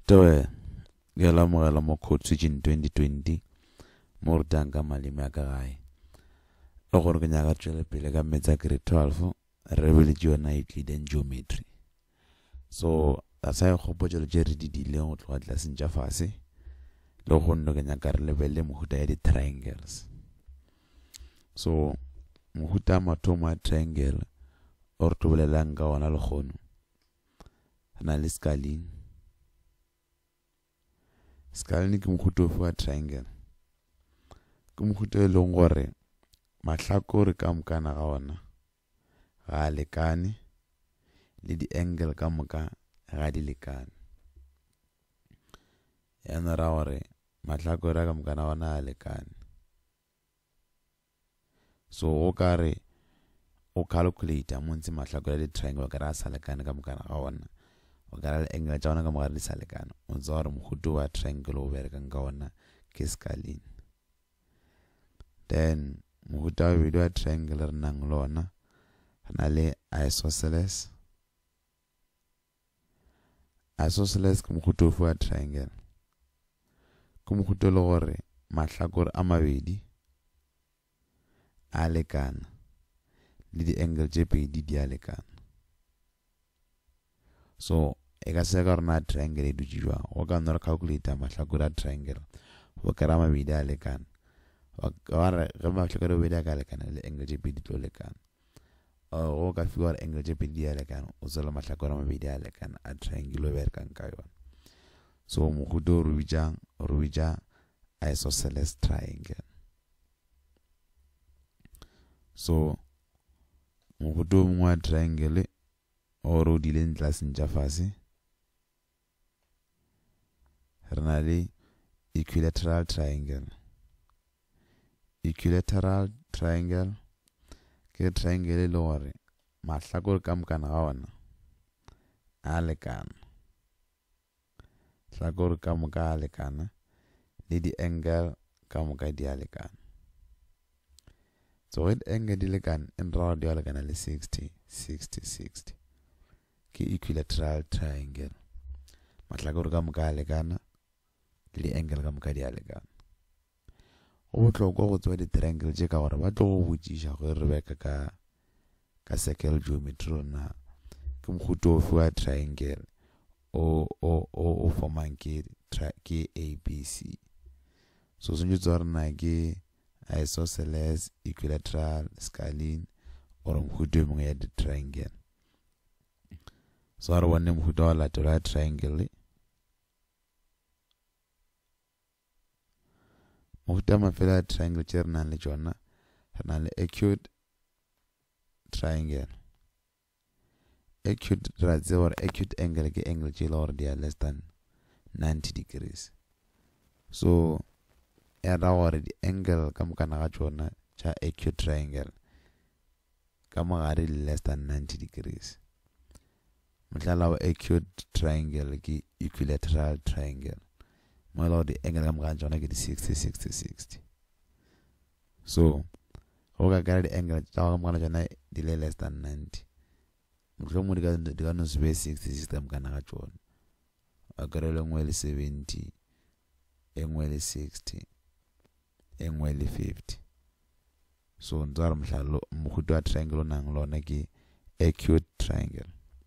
Towe gela mogela mo Codeswitching 2020 mo re tang ka maleme a ka gae le gore ke nyaka tswele pele ka metsa grade 12 re beletše yona Euclidean geometry. So that's how khopotšelo tše re di dileng go tloga tlaseng tša fase le go nno ke nyaka re lebelele mohuta ya di-triangles. So mohuta a mathomo a triangle o re tobolelang ka ona lekgono re na le scaling. Scaling ke mohuta ofe wa triangle? Ke mohuta e leng gore mahlakore ka mokana ga ona ga a lekane le di-angle ka moka ga di lekane. Yana ra gore mahlakore ka mokana ga ona a lekane. So o ka re o calculate mo ntse mahlakore a di-triangle o ka re a sa lekane ka mokana ga ona, o ka re angle tša ona ka moka di sa lekane, o ntse gore mohuta wa triangle o berekang ka ona ke scaling. Then mohuta wa bobedi wa triangle re nang le ona re na le isosceles. Isosceles ke mohuta ofe wa triangle? Ke mohuta le gore mahlakore a mabedi a lekana le di-angle tše pedi di a lekana. So e ka se ka rona triangle e dutše jwang, o ka nna re calculate mahlakore a triangle o ka ra mabedi a lekana, ge mahlakore a mabedi a ka lekana le angle tše pedi tlo lekana, o ka fiwa gore angle tše pedi di a lekana o tsela mahlakore a mabedi a lekana a triangle o berekang ka yona. So mohuta o re bitša isosceles triangle. So mohuta o mongwe wa triangle o re o dileng tlaseng tša fase re na le equilateral triangle. Equilateral triangle ke triangle le gore mahlakore ka mokana ga ona a lekana, hlakore ka moka a lekana le di-angle ka moka di a lekana. So when angle di lekana en ra di a lekana le 60 60 60 ke equilateral triangle. Mahlakore ka moka a lekana le angle ka moka di a lekana. Go bohlokwa go tswa di-triangle tše ka gore ba tlo go botšiša gore re beka ka circle geometry rona ke mohuta ofe wa triangle o formang ke ABC. So se ntse re na ke isosceles, equilateral, scaling or mohuta mongwe ya di-triangle. So re bone mohuta wa latela ya triangle. Mohuta mafela ya triangle tše re nang le tšona re na le acute triangle. Acute ra tseba gore acute angle ke angle tše le gore di are less than 90 degrees. So ya ra gore di angle ka mokana ga tšona tša acute triangle ka mogare less than 90 degrees. Mohlala wa acute triangle ke equilateral triangle mo e le gore di angle ka moka tšona ke di 60 60 60. So go ka kara di angle tša ka moka tšona di le less than 90, mohlomong di ka no se be 60 60 ka mokana ga tšona, a kare le ngwe le 70, e ngwe le 60, e ngwe le 50. So ntse re mohuta wa triangle o nang lona ke acute triangle.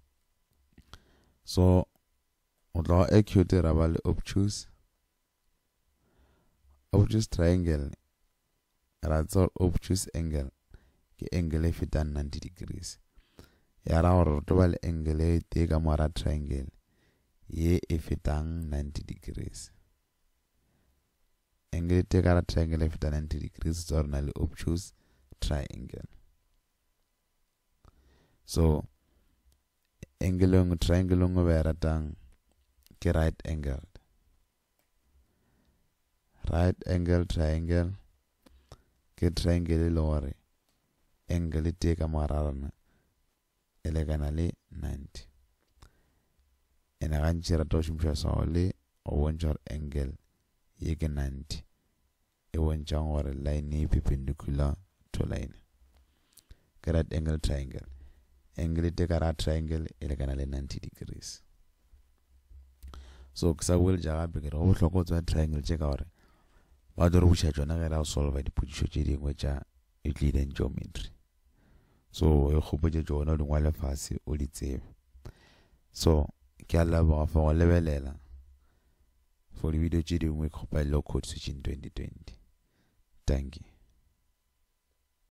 So o tla acute ra ba le obtuse. Obtuse triangle ra tsa obtuse angle ke angle e fetang 90 degrees. Ya ra gore re toba le angle e tee ka moara triangle ye e fetang 90 degrees. Angle e tee ka ra triangle e fetang 90 degrees tsa re na le obtuse triangle. So triangle ngwe ba e ratang ke right angled. Right angle triangle ke triangle le gore angle e tee ka moara rona e lekana le 90. Ene gantši rata go šomiša sao le o bontša gore angle ye ke 90 e bontšang gore line e perpendicular to line ke right angle triangle. Angle e tee ka ra triangle e lekana le 90 degrees. So ke sa boele ja gape ke re go bohlokwa go tswa triangle tše ka gore ba tlo re buša tšona ge ra o solva dipotšišo tše dingwe tša Euclidean geometry. So e kgopotše tšona o di ngwale fase o di tsebe. So ke a leboga for go lebelela for di video tše dingwe kgopelelo Codeswitching 2020. Thank you.